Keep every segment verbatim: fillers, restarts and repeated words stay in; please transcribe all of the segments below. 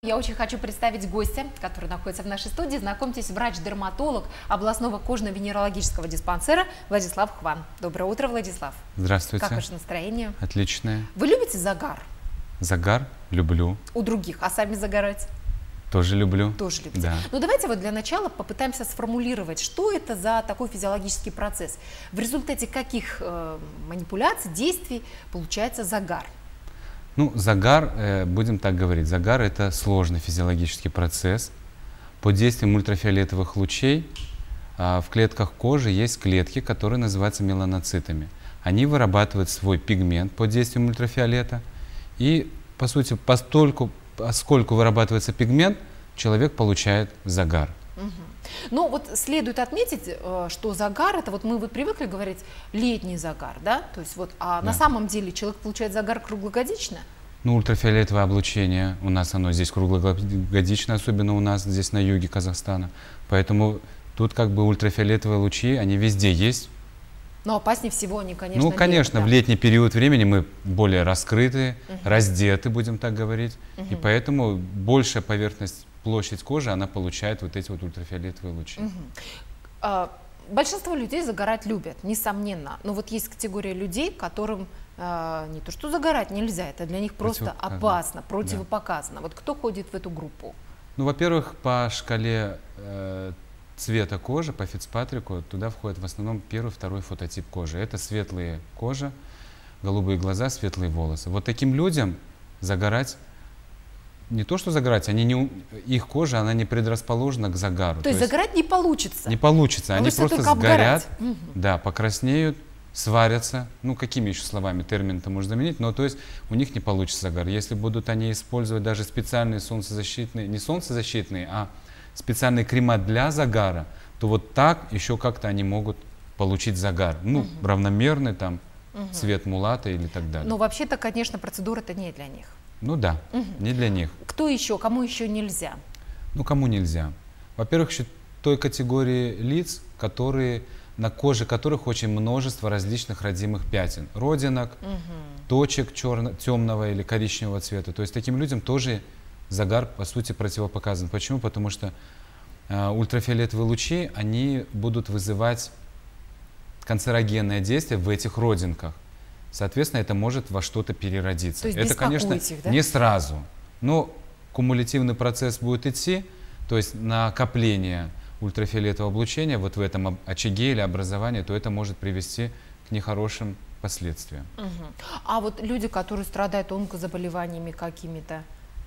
Я очень хочу представить гостя, который находится в нашей студии. Знакомьтесь, врач-дерматолог областного кожно-венерологического диспансера Владислав Хван. Доброе утро, Владислав. Здравствуйте. Как ваше настроение? Отличное. Вы любите загар? Загар люблю. У других, а сами загорать? Тоже люблю. Тоже любите. Да. Ну давайте вот для начала попытаемся сформулировать, что это за такой физиологический процесс. В результате каких э, манипуляций, действий получается загар? Ну, загар, э, будем так говорить, загар – это сложный физиологический процесс. Под действием ультрафиолетовых лучей э, в клетках кожи есть клетки, которые называются меланоцитами. Они вырабатывают свой пигмент под действием ультрафиолета. И, по сути, постольку, поскольку вырабатывается пигмент, человек получает загар. Угу. Ну вот следует отметить, что загар, это вот мы вот привыкли говорить летний загар, да? То есть вот, а да. На самом деле человек получает загар круглогодично? Ну, ультрафиолетовое облучение у нас, оно здесь круглогодично, особенно у нас здесь на юге Казахстана. Поэтому тут как бы ультрафиолетовые лучи, они везде есть. Но опаснее всего они, конечно, Ну, конечно, летом, в да. летний период времени мы более раскрыты, угу. раздеты, будем так говорить. Угу. И поэтому большая поверхность, площадь кожи, она получает вот эти вот ультрафиолетовые лучи. Угу. А, большинство людей загорать любят, несомненно. Но вот есть категория людей, которым а, не то что загорать нельзя, это для них просто опасно, противопоказано. Да. Вот кто ходит в эту группу? Ну, во-первых, по шкале э, цвета кожи, по Фицпатрику, туда входит в основном первый, второй фототип кожи. Это светлые кожа, голубые глаза, светлые волосы. Вот таким людям загорать, не то что загорать, они не, их кожа, она не предрасположена к загару. То, то есть загорать не получится? Не получится, Но они просто сгорят, обгорать. Да, покраснеют, сварятся. Ну, какими еще словами термин-то можно заменить, но то есть у них не получится загар. Если будут они использовать даже специальные солнцезащитные, не солнцезащитные, а специальные крема для загара, то вот так еще как-то они могут получить загар. Ну, угу. равномерный там угу. цвет мулата или так далее. Но вообще-то, конечно, процедура-то не для них. Ну да, угу. не для них. Кто еще? Кому еще нельзя? Ну, кому нельзя? Во-первых, еще той категории лиц, которые, на коже которых очень множество различных родимых пятен. Родинок, угу. точек черно, темного или коричневого цвета. То есть таким людям тоже загар, по сути, противопоказан. Почему? Потому что э, ультрафиолетовые лучи, они будут вызывать канцерогенное действие в этих родинках. Соответственно, это может во что-то переродиться. Это, конечно, их, да? не сразу, но кумулятивный процесс будет идти, то есть накопление ультрафиолетового облучения вот в этом очаге или образовании, то это может привести к нехорошим последствиям. Угу. А вот люди, которые страдают онкозаболеваниями какими-то?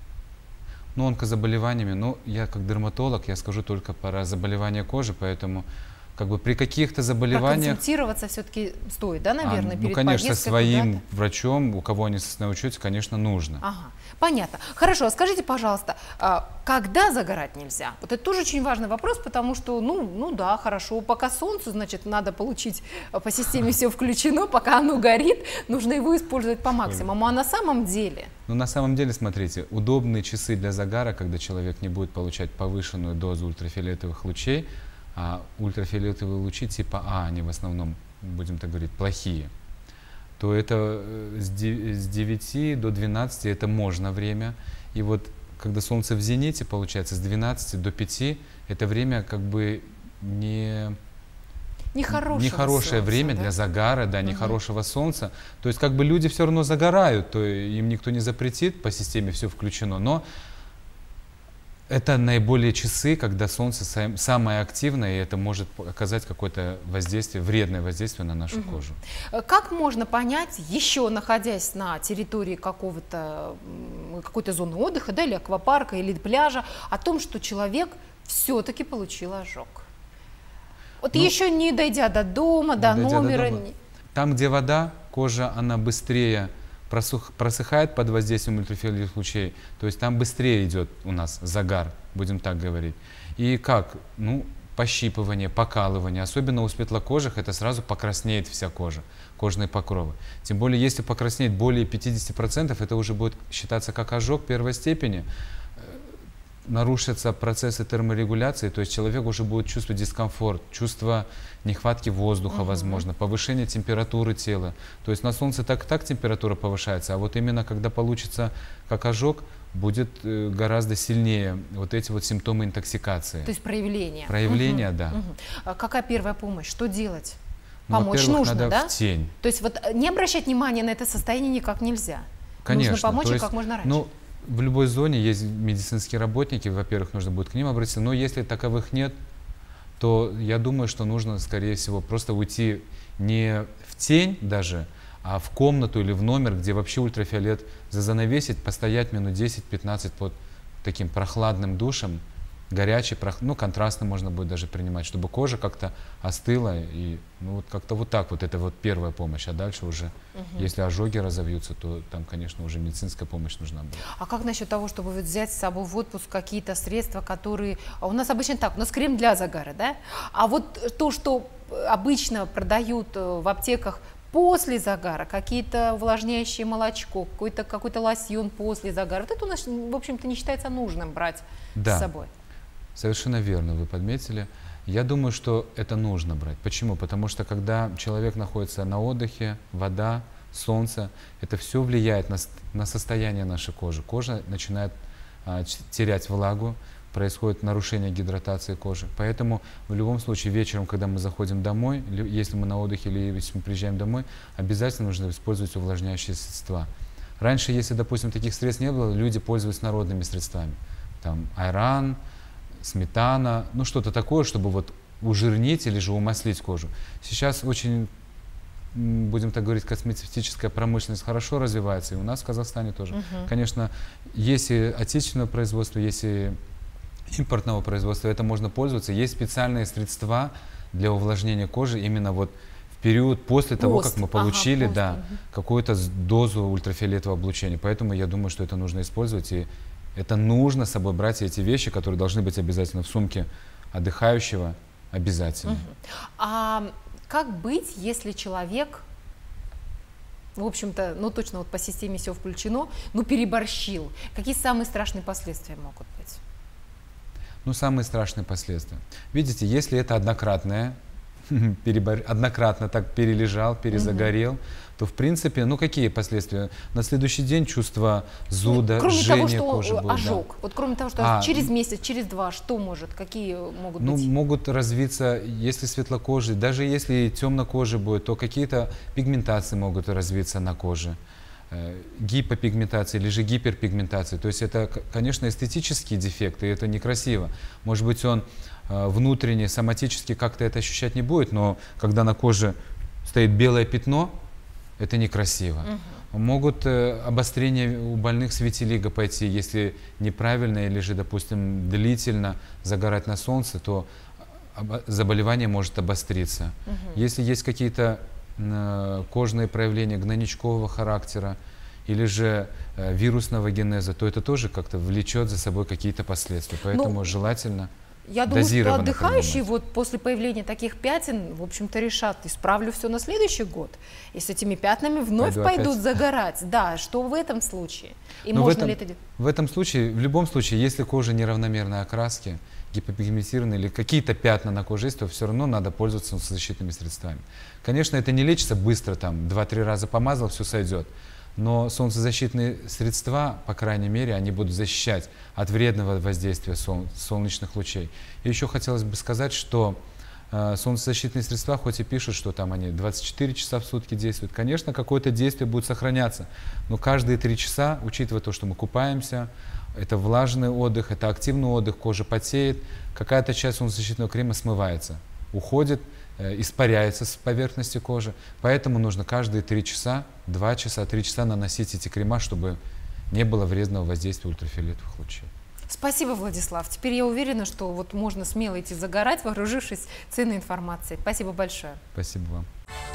Ну, онкозаболеваниями, ну, я как дерматолог, я скажу только про заболевания кожи, поэтому как бы при каких-то заболеваниях... Проконсультироваться все-таки стоит, да, наверное, а, перед Ну, конечно, своим врачом, у кого они на учете, конечно, нужно. Ага, понятно. Хорошо, а скажите, пожалуйста, когда загорать нельзя? Вот это тоже очень важный вопрос, потому что, ну, ну да, хорошо, пока солнце, значит, надо получить, по системе все включено, пока оно горит, нужно его использовать по максимуму. А на самом деле... Ну, на самом деле, смотрите, удобные часы для загара, когда человек не будет получать повышенную дозу ультрафиолетовых лучей, а ультрафиолетовые лучи типа А, они в основном, будем так говорить, плохие, то это с девяти до двенадцати это можно время. И вот когда солнце в зените, получается, с двенадцати до пяти, это время как бы не... Нехорошее солнца, время да? для загара, да, угу. нехорошего солнца. То есть как бы люди все равно загорают, то им никто не запретит, по системе все включено, но это наиболее часы, когда солнце самое активное, и это может оказать какое-то воздействие, вредное воздействие на нашу угу. кожу. Как можно понять, еще находясь на территории какого-то, какой-то зоны отдыха, да, или аквапарка, или пляжа, о том, что человек все-таки получил ожог? Вот ну, еще не дойдя до дома, до номера. До дома. Там, где вода, кожа, она быстрее просух, просыхает под воздействием ультрафиолетовых лучей. То есть там быстрее идет у нас загар, будем так говорить. И как? Ну, пощипывание, покалывание. Особенно у светлокожих это сразу покраснеет вся кожа, кожные покровы. Тем более, если покраснеет более пятидесяти процентов, это уже будет считаться как ожог первой степени. нарушатся процессы терморегуляции, то есть человек уже будет чувствовать дискомфорт, чувство нехватки воздуха, угу. возможно, повышение температуры тела. То есть на солнце так и так температура повышается, а вот именно когда получится как ожог, будет э, гораздо сильнее вот эти вот симптомы интоксикации. То есть проявления. Проявления, угу. да. Угу. А какая первая помощь? Что делать? Ну, помочь нужно, надо да? в тень. То есть вот не обращать внимания на это состояние никак нельзя. Конечно. Нужно помочь то им есть, как можно раньше. Ну, в любой зоне есть медицинские работники, во-первых, нужно будет к ним обратиться, но если таковых нет, то я думаю, что нужно, скорее всего, просто уйти не в тень даже, а в комнату или в номер, где вообще ультрафиолет занавесить, постоять минут десять-пятнадцать под таким прохладным душем, горячий, прох... ну, контрастно можно будет даже принимать, чтобы кожа как-то остыла, и ну, вот как-то вот так вот, это вот первая помощь, а дальше уже, угу. если ожоги разовьются, то там, конечно, уже медицинская помощь нужна будет. А как насчет того, чтобы вот взять с собой в отпуск какие-то средства, которые, а у нас обычно так, у нас крем для загара, да, а вот то, что обычно продают в аптеках после загара, какие-то увлажняющие молочко, какой-то какой-то лосьон после загара, вот это у нас, в общем-то, не считается нужным брать да. с собой. Совершенно верно, вы подметили. Я думаю, что это нужно брать. Почему? Потому что когда человек находится на отдыхе, вода, солнце, это все влияет на, на состояние нашей кожи. Кожа начинает а, терять влагу, происходит нарушение гидратации кожи. Поэтому в любом случае вечером, когда мы заходим домой, если мы на отдыхе или если мы приезжаем домой, обязательно нужно использовать увлажняющие средства. Раньше, если, допустим, таких средств не было, люди пользовались народными средствами. Там айран, сметана, ну что-то такое, чтобы вот ужирнить или же умаслить кожу. Сейчас очень, будем так говорить, косметическая промышленность хорошо развивается, и у нас в Казахстане тоже. Uh-huh. Конечно, есть и отечественное производство, есть и импортного производства, это можно пользоваться. Есть специальные средства для увлажнения кожи именно вот в период после того, пост. как мы получили ага, да, угу. какую-то дозу ультрафиолетового облучения. Поэтому я думаю, что это нужно использовать. И это нужно с собой брать, эти вещи, которые должны быть обязательно в сумке отдыхающего, обязательно. Угу. А как быть, если человек, в общем-то, ну точно вот по системе все включено, ну переборщил? Какие самые страшные последствия могут быть? Ну, самые страшные последствия. Видите, если это однократное, перебор... однократно так перележал, перезагорел, угу. то в принципе, ну какие последствия? На следующий день чувство зуда, кроме жжения того, кожи что будет. ожог, Да. вот кроме того, что а, через месяц, через два, что может, какие могут ну, быть? Ну, могут развиться, если светлокожий, даже если темнокожий будет, то какие-то пигментации могут развиться на коже. Гипопигментации или же гиперпигментации. То есть это, конечно, эстетические дефекты, и это некрасиво. Может быть, он внутренне, соматически как-то это ощущать не будет, но когда на коже стоит белое пятно, это некрасиво. Угу. Могут обострения у больных с витилиго пойти, если неправильно или же, допустим, длительно загорать на солнце, то заболевание может обостриться. Угу. Если есть какие-то кожные проявления гнойничкового характера или же э, вирусного генеза, то это тоже как-то влечет за собой какие-то последствия. Поэтому ну, желательно я думаю, что отдыхающие принимать. Вот после появления таких пятен, в общем-то, решат, исправлю все на следующий год. И с этими пятнами вновь Пойду пойдут опять. загорать. Да, что в этом случае? И Но можно в этом, ли это делать? В этом случае, в любом случае, если кожа неравномерной окраски, гипопигментированные или какие-то пятна на коже есть, то все равно надо пользоваться солнцезащитными средствами. Конечно, это не лечится быстро, там, два-три раза помазал, все сойдет. Но солнцезащитные средства, по крайней мере, они будут защищать от вредного воздействия сол солнечных лучей. И еще хотелось бы сказать, что э, солнцезащитные средства, хоть и пишут, что там они двадцать четыре часа в сутки действуют, конечно, какое-то действие будет сохраняться. Но каждые три часа, учитывая то, что мы купаемся, это влажный отдых, это активный отдых, кожа потеет, какая-то часть солнцезащитного крема смывается, уходит, э, испаряется с поверхности кожи. Поэтому нужно каждые три часа, два часа, три часа наносить эти крема, чтобы не было вредного воздействия ультрафиолетовых лучей. Спасибо, Владислав. Теперь я уверена, что вот можно смело идти загорать, вооружившись ценной информацией. Спасибо большое. Спасибо вам.